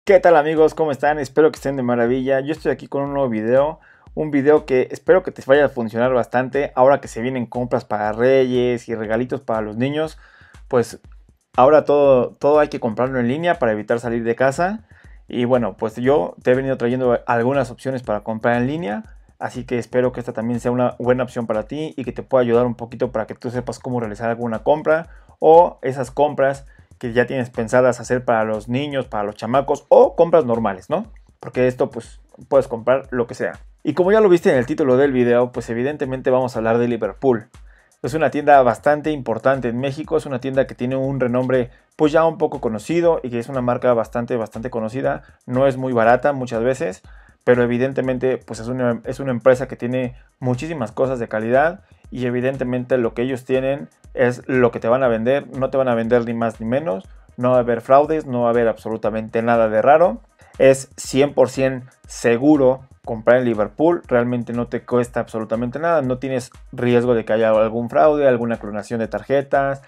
¿Qué tal amigos? ¿Cómo están? Espero que estén de maravilla. Yo estoy aquí con un nuevo video. Un video que espero que te vaya a funcionar bastante. Ahora que se vienen compras para Reyes y regalitos para los niños. Pues ahora todo hay que comprarlo en línea para evitar salir de casa. Y bueno, pues yo te he venido trayendo algunas opciones para comprar en línea. Así que espero que esta también sea una buena opción para ti y que te pueda ayudar un poquito para que tú sepas cómo realizar alguna compra o esas compras que ya tienes pensadas hacer para los niños, para los chamacos o compras normales, ¿no? Porque esto pues puedes comprar lo que sea. Y como ya lo viste en el título del video, pues evidentemente vamos a hablar de Liverpool. Es una tienda bastante importante en México, es una tienda que tiene un renombre pues ya un poco conocido y que es una marca bastante conocida. No es muy barata muchas veces, pero evidentemente pues es una empresa que tiene muchísimas cosas de calidad y evidentemente lo que ellos tienen es lo que te van a vender. No te van a vender ni más ni menos, no va a haber fraudes, no va a haber absolutamente nada de raro. Es 100% seguro comprar en Liverpool, realmente no te cuesta absolutamente nada, no tienes riesgo de que haya algún fraude, alguna clonación de tarjetas,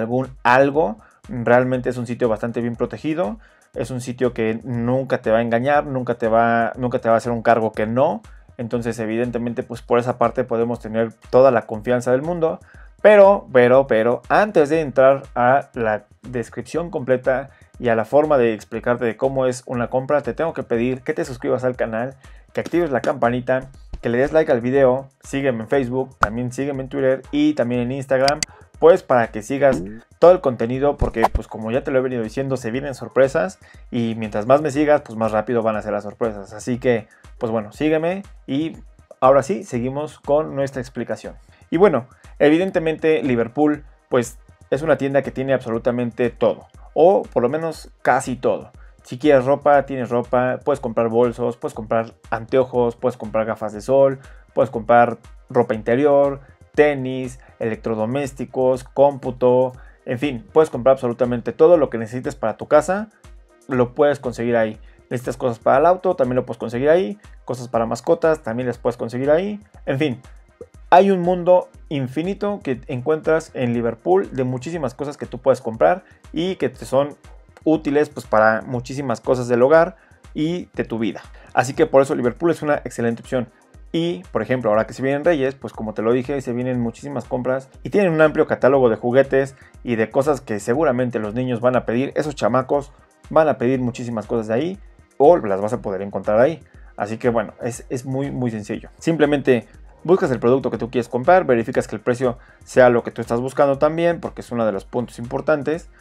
algo. Realmente es un sitio bastante bien protegido, es un sitio que nunca te va a engañar, nunca te va a hacer un cargo que no. Entonces evidentemente pues por esa parte podemos tener toda la confianza del mundo. Pero, antes de entrar a la descripción completa y a la forma de explicarte de cómo es una compra, te tengo que pedir que te suscribas al canal, que actives la campanita, que le des like al video, sígueme en Facebook, también sígueme en Twitter y también en Instagram, pues para que sigas todo el contenido, porque pues como ya te lo he venido diciendo, se vienen sorpresas y mientras más me sigas, pues más rápido van a ser las sorpresas. Así que, pues bueno, sígueme y ahora sí, seguimos con nuestra explicación. Y bueno, evidentemente Liverpool pues es una tienda que tiene absolutamente todo, o por lo menos casi todo. Si quieres ropa, tienes ropa, puedes comprar bolsos, puedes comprar anteojos, puedes comprar gafas de sol, puedes comprar ropa interior, tenis, electrodomésticos, cómputo, en fin, puedes comprar absolutamente todo lo que necesites para tu casa, lo puedes conseguir ahí. Necesitas cosas para el auto, también lo puedes conseguir ahí, cosas para mascotas, también las puedes conseguir ahí, en fin. Hay un mundo infinito que encuentras en Liverpool de muchísimas cosas que tú puedes comprar y que te son útiles pues para muchísimas cosas del hogar y de tu vida. Así que por eso Liverpool es una excelente opción. Y por ejemplo, ahora que se vienen Reyes, pues como te lo dije, se vienen muchísimas compras y tienen un amplio catálogo de juguetes y de cosas que seguramente los niños van a pedir. Esos chamacos van a pedir muchísimas cosas de ahí o las vas a poder encontrar ahí. Así que bueno, es muy sencillo. Simplemente buscas el producto que tú quieres comprar, verificas que el precio sea lo que tú estás buscando también, porque es uno de los puntos importantes.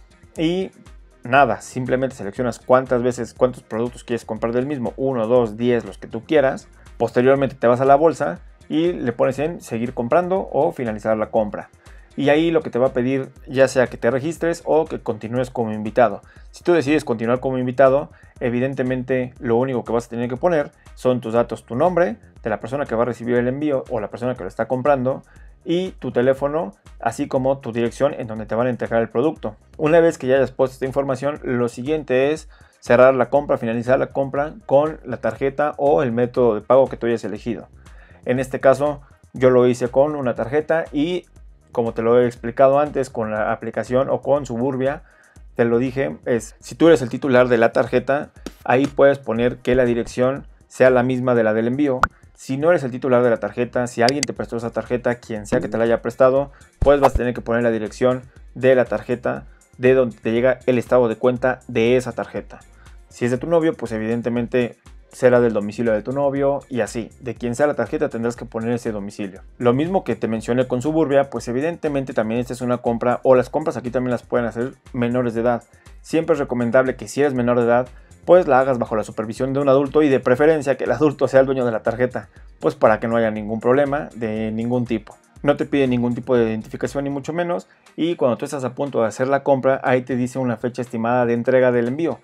Y nada, simplemente seleccionas cuántos productos quieres comprar del mismo, 1, 2, 10, los que tú quieras. Posteriormente te vas a la bolsa y le pones en seguir comprando o finalizar la compra. Y ahí lo que te va a pedir ya sea que te registres o que continúes como invitado. Si tú decides continuar como invitado, evidentemente lo único que vas a tener que poner son tus datos, tu nombre de la persona que va a recibir el envío o la persona que lo está comprando y tu teléfono, así como tu dirección en donde te van a entregar el producto. Una vez que ya hayas puesto esta información, lo siguiente es cerrar la compra, finalizar la compra con la tarjeta o el método de pago que tú hayas elegido. En este caso yo lo hice con una tarjeta y como te lo he explicado antes con la aplicación o con Suburbia, te lo dije, si tú eres el titular de la tarjeta, ahí puedes poner que la dirección sea la misma de la del envío. Si no eres el titular de la tarjeta, si alguien te prestó esa tarjeta, quien sea que te la haya prestado, pues vas a tener que poner la dirección de la tarjeta de donde te llega el estado de cuenta de esa tarjeta. Si es de tu novio, pues evidentemente será del domicilio de tu novio y así. De quien sea la tarjeta tendrás que poner ese domicilio. Lo mismo que te mencioné con Suburbia, pues evidentemente también esta es una compra o las compras aquí también las pueden hacer menores de edad. Siempre es recomendable que si eres menor de edad, pues la hagas bajo la supervisión de un adulto y de preferencia que el adulto sea el dueño de la tarjeta, pues para que no haya ningún problema de ningún tipo. No te pide ningún tipo de identificación ni mucho menos y cuando tú estás a punto de hacer la compra, ahí te dice una fecha estimada de entrega del envío.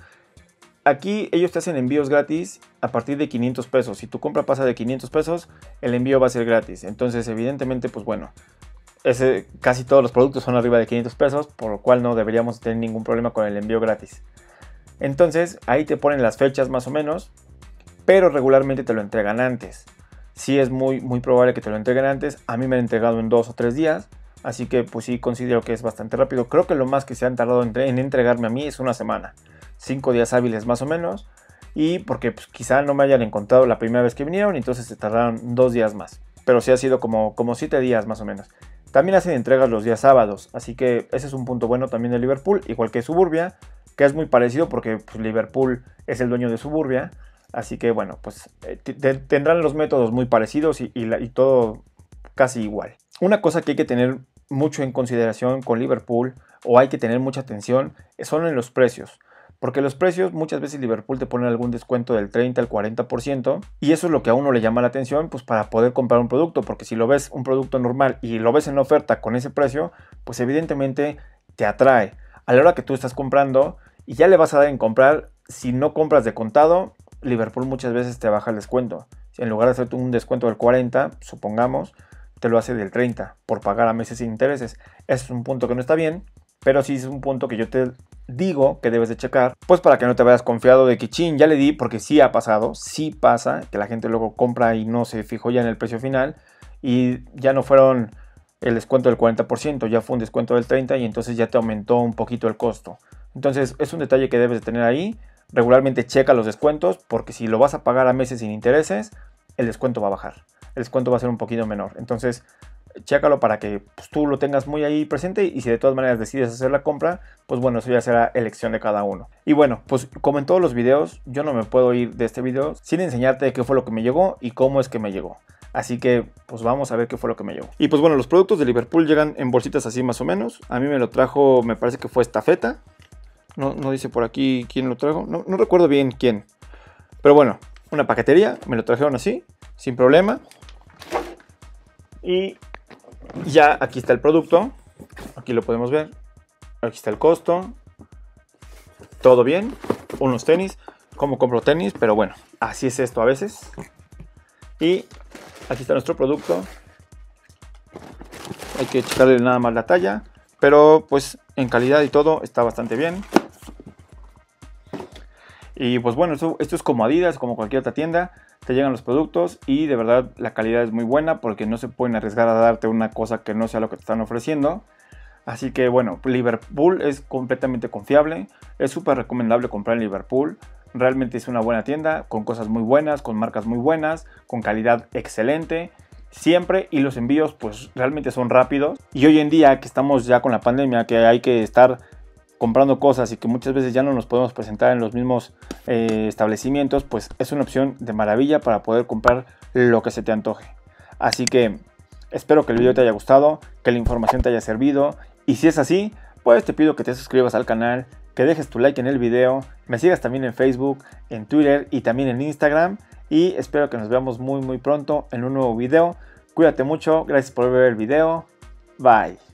Aquí ellos te hacen envíos gratis a partir de 500 pesos. Si tu compra pasa de 500 pesos, el envío va a ser gratis. Entonces, evidentemente, pues bueno, casi todos los productos son arriba de 500 pesos, por lo cual no deberíamos tener ningún problema con el envío gratis. Entonces, ahí te ponen las fechas más o menos, pero regularmente te lo entregan antes. Sí es muy probable que te lo entreguen antes. A mí me han entregado en 2 o 3 días, así que pues sí considero que es bastante rápido. Creo que lo más que se han tardado en entregarme a mí es una semana. 5 días hábiles más o menos. Y porque pues, quizá no me hayan encontrado la primera vez que vinieron, y entonces se tardaron 2 días más. Pero sí ha sido como 7 días más o menos. También hacen entregas los días sábados, así que ese es un punto bueno también de Liverpool, igual que Suburbia, que es muy parecido porque pues, Liverpool es el dueño de Suburbia. Así que bueno, pues tendrán los métodos muy parecidos y todo casi igual. Una cosa que hay que tener mucho en consideración con Liverpool, o hay que tener mucha atención, son en los precios. Porque los precios, muchas veces Liverpool te pone algún descuento del 30 al 40%, y eso es lo que a uno le llama la atención, pues para poder comprar un producto, porque si lo ves un producto normal y lo ves en oferta con ese precio, pues evidentemente te atrae. A la hora que tú estás comprando y ya le vas a dar en comprar, si no compras de contado, Liverpool muchas veces te baja el descuento. Si en lugar de hacerte un descuento del 40, supongamos, te lo hace del 30 por pagar a meses sin intereses. Ese es un punto que no está bien, pero sí es un punto que yo te digo que debes de checar, pues para que no te vayas confiado de que chin, ya le di, porque sí ha pasado, sí pasa, que la gente luego compra y no se fijó ya en el precio final, y ya no fueron el descuento del 40%, ya fue un descuento del 30% y entonces ya te aumentó un poquito el costo. Entonces es un detalle que debes de tener ahí. Regularmente checa los descuentos, porque si lo vas a pagar a meses sin intereses, el descuento va a bajar, el descuento va a ser un poquito menor. Entonces chécalo para que pues, tú lo tengas muy ahí presente, y si de todas maneras decides hacer la compra, pues bueno, eso ya será elección de cada uno. Y bueno, pues como en todos los videos, yo no me puedo ir de este video sin enseñarte qué fue lo que me llegó y cómo es que me llegó. Así que pues vamos a ver qué fue lo que me llegó. Y pues bueno, los productos de Liverpool llegan en bolsitas así más o menos. A mí me lo trajo, me parece que fue Estafeta. No dice por aquí quién lo trajo, no recuerdo bien quién. Pero bueno, una paquetería, me lo trajeron así, sin problema. Y ya aquí está el producto, aquí lo podemos ver, aquí está el costo, todo bien, unos tenis, como compro tenis, pero bueno, así es esto a veces. Y aquí está nuestro producto, hay que checarle nada más la talla, pero pues en calidad y todo está bastante bien. Y pues bueno, esto es como Adidas, como cualquier otra tienda. Te llegan los productos y de verdad la calidad es muy buena, porque no se pueden arriesgar a darte una cosa que no sea lo que te están ofreciendo. Así que bueno, Liverpool es completamente confiable. Es súper recomendable comprar en Liverpool. Realmente es una buena tienda, con cosas muy buenas, con marcas muy buenas, con calidad excelente siempre, y los envíos pues realmente son rápidos. Y hoy en día que estamos ya con la pandemia, que hay que estar comprando cosas y que muchas veces ya no nos podemos presentar en los mismos establecimientos, pues es una opción de maravilla para poder comprar lo que se te antoje. Así que espero que el video te haya gustado, que la información te haya servido, y si es así, pues te pido que te suscribas al canal, que dejes tu like en el video, me sigas también en Facebook, en Twitter y también en Instagram, y espero que nos veamos muy pronto en un nuevo video. Cuídate mucho, gracias por ver el video, bye.